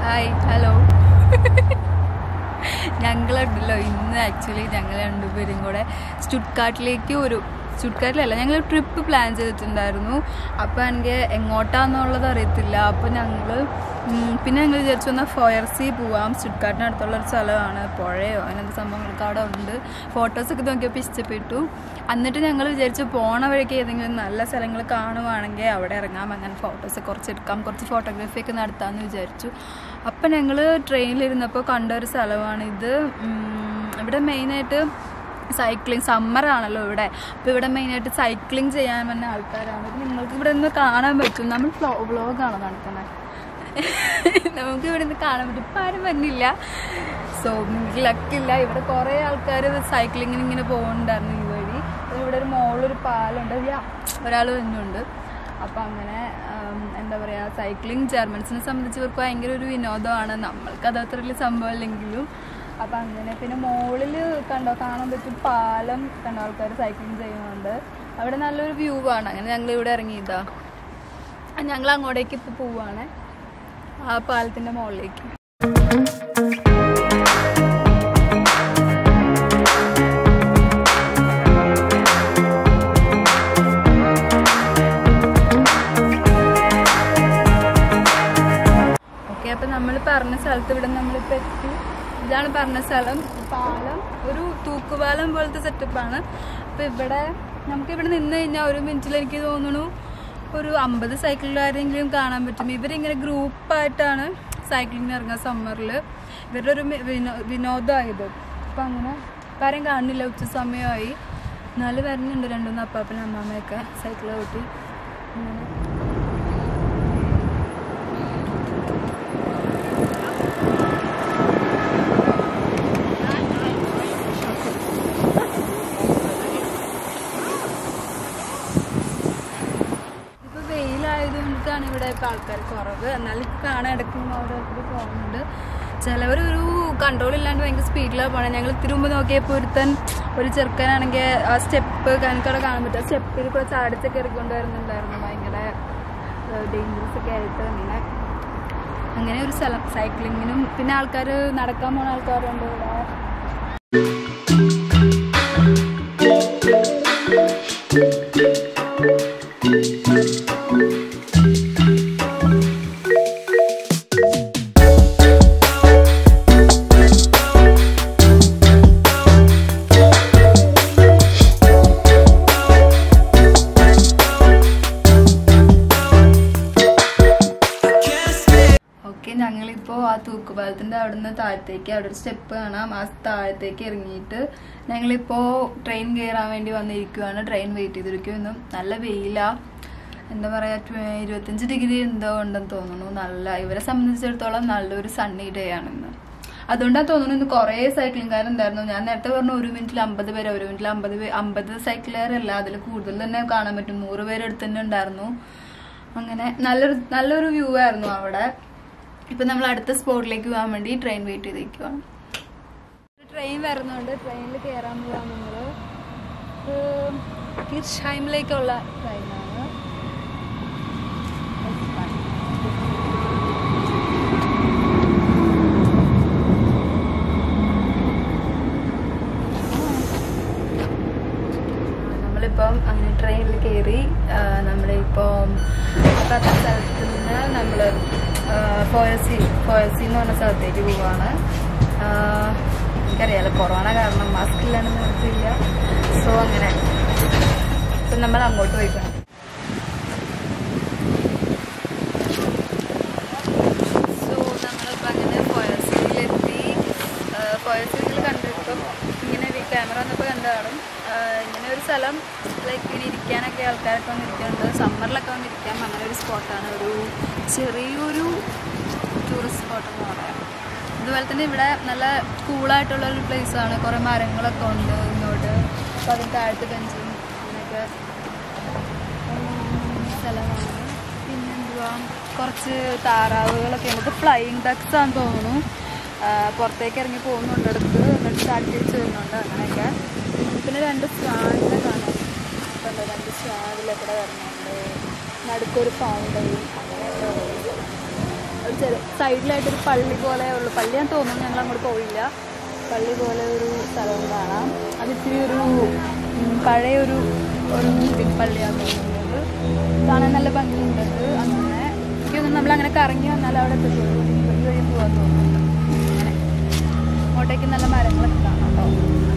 Hi hello ഞങ്ങളുണ്ടല്ലോ ഇന്ന് actually ഞങ്ങൾ രണ്ടുപേരും കൂടെ സ്റ്റുട്ട്ഗാർട്ടിലല്ല ഞങ്ങൾ ട്രിപ്പ് പ്ലാൻ ചെയ്തിട്ടുണ്ടായിരുന്നു. അപ്പോൾ എനിക്ക് എങ്ങോട്ടാന്നുള്ളത് അറിയത്തില്ല. അപ്പോൾ ഞങ്ങൾ വിചാരിച്ചു എന്നാൽ feUersEe പോവാം. സ്റ്റുട്ട്ഗാർട്ടിന് അടുത്തുള്ളൊരു സ്ഥലമാണ്, പുഴയോ അങ്ങനത്തെ സംഭവങ്ങളൊക്കെ അവിടെ ഉണ്ട്. ഫോട്ടോസൊക്കെ നോക്കിയപ്പോൾ ഇഷ്ടപ്പെട്ടു. എന്നിട്ട് ഞങ്ങൾ വിചാരിച്ചു പോണ വഴിക്ക് ഏതെങ്കിലും നല്ല സ്ഥലങ്ങൾ കാണുവാണെങ്കിൽ അവിടെ ഇറങ്ങാം, അങ്ങനെ ഫോട്ടോസ് കുറച്ചെടുക്കാം, കുറച്ച് ഫോട്ടോഗ്രാഫിയൊക്കെ നടത്താമെന്ന് വിചാരിച്ചു. അപ്പം ഞങ്ങൾ ട്രെയിനിലിരുന്നപ്പോൾ കണ്ട ഒരു സ്ഥലമാണിത്. ഇവിടെ മെയിനായിട്ട് സൈക്ലിംഗ് സമ്മറാണല്ലോ ഇവിടെ. അപ്പോൾ ഇവിടെ മെയിനായിട്ട് സൈക്ലിംഗ് ചെയ്യാൻ വന്ന ആൾക്കാരാണ്. നിങ്ങൾക്ക് ഇവിടെ നിന്ന് കാണാൻ പറ്റും. നമ്മൾ വ്ളോഗാണോ നടത്തുന്നത്? നമുക്ക് ഇവിടെ നിന്ന് കാണാൻ പറ്റും. ഇപ്പം ആരും വരുന്നില്ല, സോ നിങ്ങൾക്ക് ലക്കില്ല. ഇവിടെ കുറേ ആൾക്കാർ സൈക്ലിങ്ങിന് ഇങ്ങനെ പോകുന്നുണ്ടായിരുന്നു ഈ വഴി. ഇവിടെ ഒരു മോളൊരു പാലുണ്ട്, ഒരാൾ തന്നെയുണ്ട്. അപ്പോൾ അങ്ങനെ എന്താ പറയുക, സൈക്ലിംഗ് ജർമ്മൻസിനെ സംബന്ധിച്ച് ഇവർക്ക് ഭയങ്കര ഒരു വിനോദമാണ്. നമ്മൾക്ക് അതത്ര വലിയ സംഭവമല്ലെങ്കിലും. അപ്പം അങ്ങനെ പിന്നെ മുകളിൽ കാണാൻ പറ്റും പാലം കണ്ടോ, ആൾക്കാർ സൈക്ലിംഗ് ചെയ്യുന്നുണ്ട്. അവിടെ നല്ലൊരു വ്യൂ ആണ്. അങ്ങനെ ഞങ്ങൾ ഇവിടെ ഇറങ്ങിയതാ. ഞങ്ങൾ അങ്ങോട്ടേക്ക് ഇപ്പോൾ പോവുകയാണ്, ആ പാലത്തിൻ്റെ മുകളിലേക്ക്. ഓക്കെ, അപ്പം നമ്മൾ പറഞ്ഞ സ്ഥലത്ത് ഇവിടെ നമ്മളിപ്പോൾ എത്തി. ഇതാണ് പറഞ്ഞ സ്ഥലം. പാലം ഒരു തൂക്കുപാലം പോലത്തെ സെറ്റപ്പാണ്. അപ്പോൾ ഇവിടെ നമുക്കിവിടെ നിന്ന് കഴിഞ്ഞാൽ ഒരു മിനിറ്റിൽ എനിക്ക് തോന്നുന്നു ഒരു 50 സൈക്കിളുകാരെങ്കിലും കാണാൻ പറ്റും. ഇവരിങ്ങനെ ഗ്രൂപ്പായിട്ടാണ് സൈക്ലിങ്ങിന് ഇറങ്ങുക സമ്മറിൽ. ഇവരുടെ ഒരു വിനോദമായത്. അപ്പം അങ്ങനെ കാര്യം കാണുന്നില്ല, ഉച്ച സമയമായി. എന്നാലും വരുന്നുണ്ട് 2-3 അപ്പാപ്പനും അമ്മാമ്മയൊക്കെ സൈക്കിൾ ഓട്ടി. അങ്ങനെ ഇവിടെ ഇപ്പോൾ ആൾക്കാർ കുറവ്. എന്നാലും കാണാൻ ഇടയ്ക്കുമ്പോൾ അവിടെ പോകുന്നുണ്ട്. ചിലവരൊരു കൺട്രോൾ ഇല്ലാണ്ട് ഭയങ്കര സ്പീഡിലാണ് പോകണം. ഞങ്ങൾ ഇത്തിരി മുമ്പ് നോക്കിയപ്പോൾ ഒരു ചെറുക്കനാണെങ്കിൽ ആ സ്റ്റെപ്പ് കണക്കവിടെ കാണാൻ പറ്റും. ആ സ്റ്റെപ്പിൽ കൂടെ ചാടിച്ചൊക്കെ ഇറക്കൊണ്ട് വരുന്നുണ്ടായിരുന്നു, ഭയങ്കര ഡേഞ്ചറസ് ഒക്കെ ആയിട്ട്. അങ്ങനെ ഒരു സ്ഥലം സൈക്ലിങ്ങിനും. പിന്നെ ആൾക്കാർ നടക്കാൻ പോകുന്ന ആൾക്കാരുണ്ട് ഇവിടെ. ഞങ്ങളിപ്പോൾ ആ തൂക്കുപാലത്തിൻ്റെ അവിടെ നിന്ന് താഴത്തേക്ക്, അവിടെ ഒരു സ്റ്റെപ്പ് കാണാം, ആ താഴത്തേക്ക് ഇറങ്ങിയിട്ട് ഞങ്ങളിപ്പോൾ ട്രെയിൻ കയറാൻ വേണ്ടി വന്നിരിക്കുകയാണ്. ട്രെയിൻ വെയിറ്റ് ചെയ്തിരിക്കുന്നു. നല്ല വെയിലാണ്, എന്താ പറയുക, 25 ഡിഗ്രി എന്തോ ഉണ്ടെന്ന് തോന്നുന്നു. ഇവരെ സംബന്ധിച്ചിടത്തോളം നല്ലൊരു സണ്ണി ഡേ ആണെന്ന്. അതുകൊണ്ടാണ് തോന്നുന്നു ഇന്ന് കുറേ സൈക്ലിംഗുകാരുണ്ടായിരുന്നു. ഞാൻ നേരത്തെ പറഞ്ഞു 1 മിനിറ്റിൽ 50 പേര്, 1 മിനിറ്റിൽ 50 സൈക്കിളുകാരല്ല, അതിൽ കൂടുതൽ തന്നെ കാണാൻ പറ്റും. 100 പേരെടുത്ത് തന്നെ ഉണ്ടായിരുന്നു. അങ്ങനെ നല്ലൊരു വ്യൂ ആയിരുന്നു അവിടെ. ഇപ്പം നമ്മൾ അടുത്ത സ്പോട്ടിലേക്ക് പോകാൻ വേണ്ടി ട്രെയിൻ വെയിറ്റ് ചെയ്തിരിക്കുകയാണ്. ട്രെയിൻ വരുന്നുണ്ട്, ട്രെയിനിൽ കയറാൻ പോകാൻ. നിങ്ങൾ കിർഷ്ഹൈമിലേക്കുള്ള ട്രെയിനാണ്. നമ്മളിപ്പം അങ്ങനെ ട്രെയിനിൽ കയറി. നമ്മളിപ്പം സ്ഥലത്ത് നിന്ന് നമ്മൾ feUersEe എന്ന് പറഞ്ഞ സ്ഥലത്തേക്ക് പോവാണ്. എനിക്കറിയാലോ, കൊറോണ കാരണം മാസ്ക് ഇല്ലാണ്ട് നിർത്തിയില്ല. സോ അങ്ങനെ ഇപ്പം നമ്മൾ അങ്ങോട്ട് പോയിക്കണം. സോ നമ്മളിപ്പോൾ അങ്ങനെ feUersEeലെത്തി. feUersEe കണ്ടിട്ടും ഇങ്ങനെ ക്യാമറ വന്നപ്പോൾ കണ്ടതാണ്. ഇങ്ങനെ ഒരു സ്ഥലം, ലൈക്ക് ഇങ്ങനെ ഇരിക്കാനൊക്കെ ആൾക്കാരൊക്കെ വന്നിരിക്കുന്നുണ്ട്. സമ്മറിലൊക്കെ വന്നിരിക്കാം. അങ്ങനെ ഒരു സ്പോട്ടാണ്, ഒരു ചെറിയൊരു ടൂറിസ്റ്റ് സ്പോട്ടെന്ന് പറയാം. അതുപോലെ തന്നെ ഇവിടെ നല്ല കൂളായിട്ടുള്ളൊരു പ്ലേസാണ്. കുറേ മരങ്ങളൊക്കെ ഉണ്ട് ഇങ്ങോട്ട്. അപ്പോൾ അതിന് താഴത്ത് ബെഞ്ചും അങ്ങനെയൊക്കെ സ്ഥലമാണ്. പിന്നെന്തുവാ, കുറച്ച് താറാവുകളൊക്കെ ഉണ്ട്. ഫ്ലൈയിങ് ഡക്സ് ആണെന്ന് തോന്നുന്നു. പുറത്തേക്ക് ഇറങ്ങി പോകുന്നുണ്ട് അടുത്ത്, എന്നിട്ട് ചാടി തിരിച്ച് വരുന്നുണ്ട്. അങ്ങനെയൊക്കെ. പിന്നെ 2 സ്വാനിനെ കാണാം. അപ്പോൾ 2 സ്വാനിലൊക്കെ വരുന്നുണ്ട്. നടുക്കൊരു ഫൗണ്ടൈൻ. അങ്ങനെയൊക്കെ സൈഡിലായിട്ടൊരു പള്ളി പോലെ ഉള്ളു. പള്ളിയാന്ന് തോന്നുന്നു, ഞങ്ങൾ അങ്ങോട്ട് പോയില്ല. പള്ളി പോലെ ഒരു സ്ഥലവും കാണാം. അതിത്തിരി ഒരു പഴയൊരു പള്ളിയാന്ന് തോന്നുന്നത്. കാണാൻ നല്ല ഭംഗിയുണ്ട്. അങ്ങനെ എനിക്കൊന്നും നമ്മളങ്ങനെ കറങ്ങി വന്നാൽ അവിടെ എത്തുള്ളൂ. ഈ വഴി പോകാൻ തോന്നുന്നു. അങ്ങനെ അങ്ങോട്ടേക്ക് നല്ല മരങ്ങളൊക്കെ കാണാം കേട്ടോ.